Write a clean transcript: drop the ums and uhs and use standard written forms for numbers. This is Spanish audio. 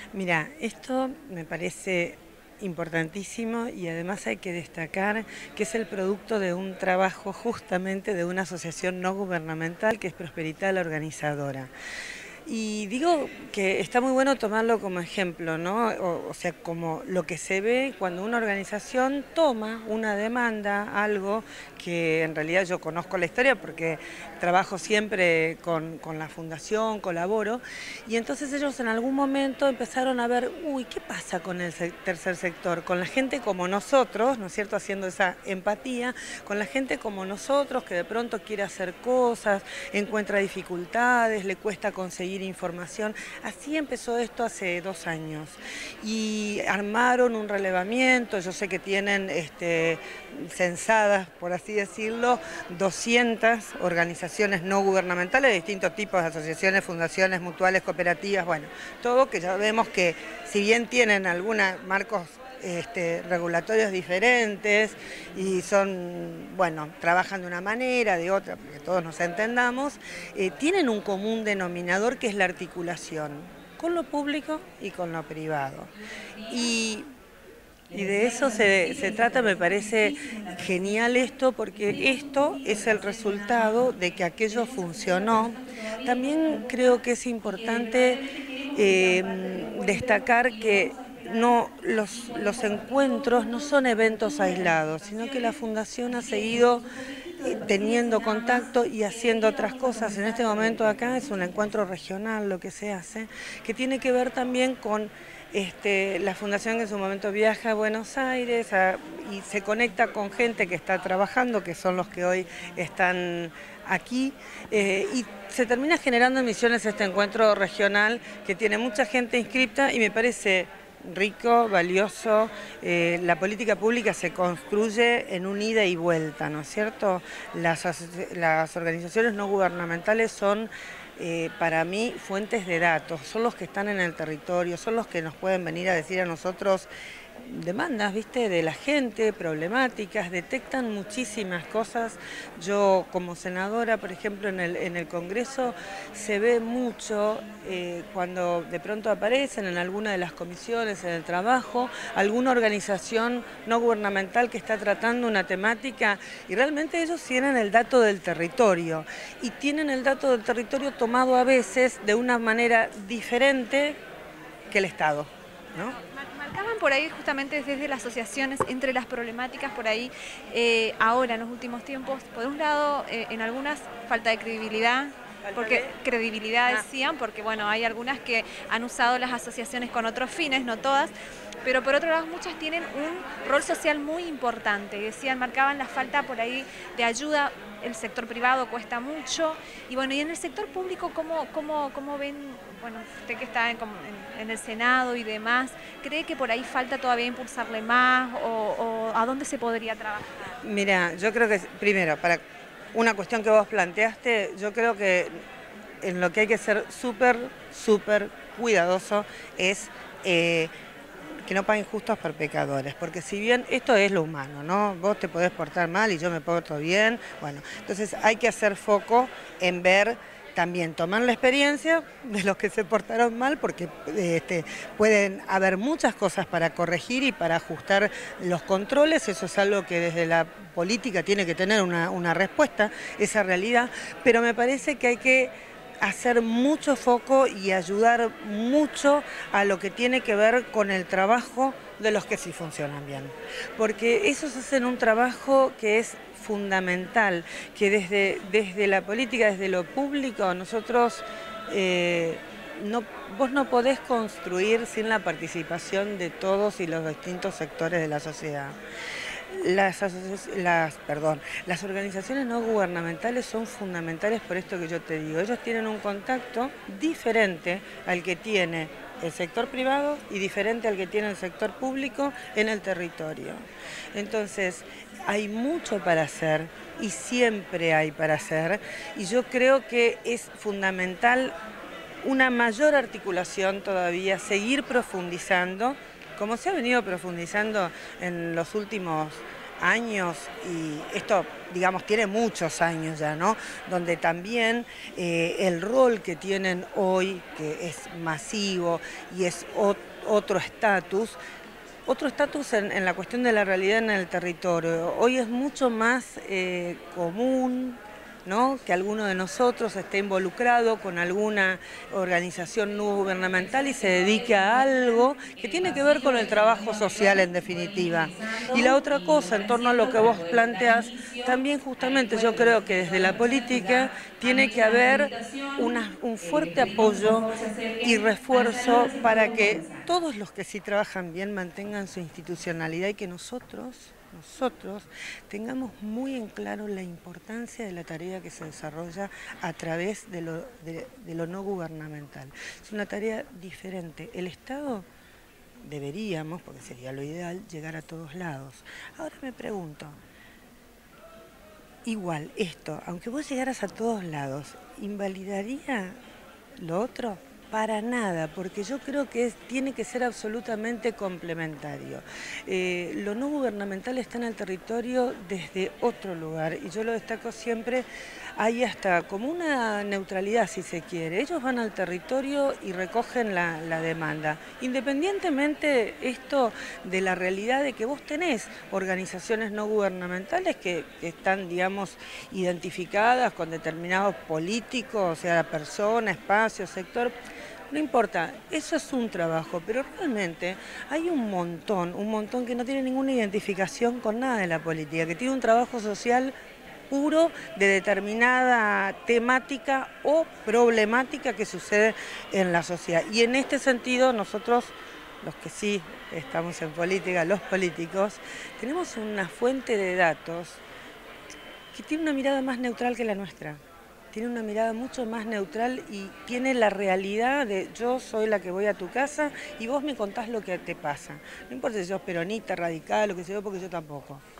Mira, esto me parece importantísimo y además hay que destacar que es el producto de un trabajo justamente de una asociación no gubernamental que es Prosperidad la Organizadora. Y digo que está muy bueno tomarlo como ejemplo, ¿no? O sea, como lo que se ve cuando una organización toma una demanda, algo que en realidad yo conozco la historia porque trabajo siempre con la fundación, colaboro, y entonces ellos en algún momento empezaron a ver, uy, ¿qué pasa con el tercer sector? Con la gente como nosotros, ¿no es cierto? Haciendo esa empatía, con la gente como nosotros que de pronto quiere hacer cosas, encuentra dificultades, le cuesta conseguir información. Así empezó esto hace 2 años y armaron un relevamiento. Yo sé que tienen censadas, por así decirlo, 200 organizaciones no gubernamentales de distintos tipos de asociaciones, fundaciones, mutuales, cooperativas, bueno, todo que ya vemos que si bien tienen algunos marcos regulatorios diferentes y son, bueno, trabajan de una manera, de otra, porque todos nos entendamos, tienen un común denominador que es la articulación con lo público y con lo privado. Y de eso se trata, me parece genial esto, porque esto es el resultado de que aquello funcionó. También creo que es importante destacar que no, los encuentros no son eventos aislados, sino que la Fundación ha seguido teniendo contacto y haciendo otras cosas. En este momento acá es un encuentro regional lo que se hace, que tiene que ver también con la Fundación que en su momento viaja a Buenos Aires y se conecta con gente que está trabajando, que son los que hoy están aquí, y se termina generando en Misiones este encuentro regional que tiene mucha gente inscripta y me parece rico, valioso. La política pública se construye en un ida y vuelta, ¿no es cierto? Las organizaciones no gubernamentales son para mí fuentes de datos, son los que están en el territorio, son los que nos pueden venir a decir a nosotros demandas, ¿viste?, de la gente, problemáticas, detectan muchísimas cosas. Yo como senadora, por ejemplo, en el Congreso se ve mucho cuando de pronto aparecen en alguna de las comisiones, en el trabajo, alguna organización no gubernamental que está tratando una temática y realmente ellos tienen el dato del territorio y tienen el dato del territorio tomado a veces de una manera diferente que el Estado, ¿no? Marcaban por ahí justamente desde las asociaciones entre las problemáticas por ahí ahora en los últimos tiempos, por un lado en algunas falta de credibilidad, porque credibilidad decían, porque bueno, hay algunas que han usado las asociaciones con otros fines, no todas, pero por otro lado muchas tienen un rol social muy importante, decían, marcaban la falta por ahí de ayuda. El sector privado cuesta mucho y bueno, y en el sector público, ¿cómo ven, bueno, usted que está en el Senado y demás, cree que por ahí falta todavía impulsarle más o a dónde se podría trabajar? Mira, yo creo que primero, para una cuestión que vos planteaste, yo creo que en lo que hay que ser súper cuidadoso es que no paguen justos por pecadores, porque si bien esto es lo humano, ¿no? Vos te podés portar mal y yo me porto bien, bueno, entonces hay que hacer foco en ver también, tomar la experiencia de los que se portaron mal, porque pueden haber muchas cosas para corregir y para ajustar los controles, eso es algo que desde la política tiene que tener una respuesta, esa realidad, pero me parece que hay que hacer mucho foco y ayudar mucho a lo que tiene que ver con el trabajo de los que sí funcionan bien. Porque esos hacen un trabajo que es fundamental, que desde la política, desde lo público, nosotros vos no podés construir sin la participación de todos y los distintos sectores de la sociedad. Las organizaciones no gubernamentales son fundamentales por esto que yo te digo. Ellos tienen un contacto diferente al que tiene el sector privado y diferente al que tiene el sector público en el territorio. Entonces, hay mucho para hacer y siempre hay para hacer y yo creo que es fundamental una mayor articulación todavía, seguir profundizando como se ha venido profundizando en los últimos años, y esto, digamos, tiene muchos años ya, ¿no? Donde también el rol que tienen hoy, que es masivo y es otro estatus en la cuestión de la realidad en el territorio. Hoy es mucho más común, ¿no?, que alguno de nosotros esté involucrado con alguna organización no gubernamental y se dedique a algo que tiene que ver con el trabajo social en definitiva. Y la otra cosa, en torno a lo que vos planteás, también justamente yo creo que desde la política tiene que haber un fuerte apoyo y refuerzo para que todos los que sí trabajan bien mantengan su institucionalidad y que nosotros tengamos muy en claro la importancia de la tarea que se desarrolla a través de lo no gubernamental. Es una tarea diferente. El Estado deberíamos, porque sería lo ideal, llegar a todos lados. Ahora me pregunto, igual esto, aunque vos llegaras a todos lados, ¿invalidaría lo otro? Para nada, porque yo creo que tiene que ser absolutamente complementario. Lo no gubernamental está en el territorio desde otro lugar, y yo lo destaco siempre, hay hasta como una neutralidad si se quiere. Ellos van al territorio y recogen la demanda, independientemente esto de la realidad de que vos tenés organizaciones no gubernamentales que están, digamos, identificadas con determinados políticos, o sea, persona, espacio, sector. No importa, eso es un trabajo, pero realmente hay un montón que no tiene ninguna identificación con nada de la política, que tiene un trabajo social puro de determinada temática o problemática que sucede en la sociedad. Y en este sentido nosotros, los que sí estamos en política, los políticos, tenemos una fuente de datos que tiene una mirada más neutral que la nuestra. Tiene una mirada mucho más neutral y tiene la realidad de yo soy la que voy a tu casa y vos me contás lo que te pasa. No importa si sos peronista, radical, lo que sea, porque yo tampoco.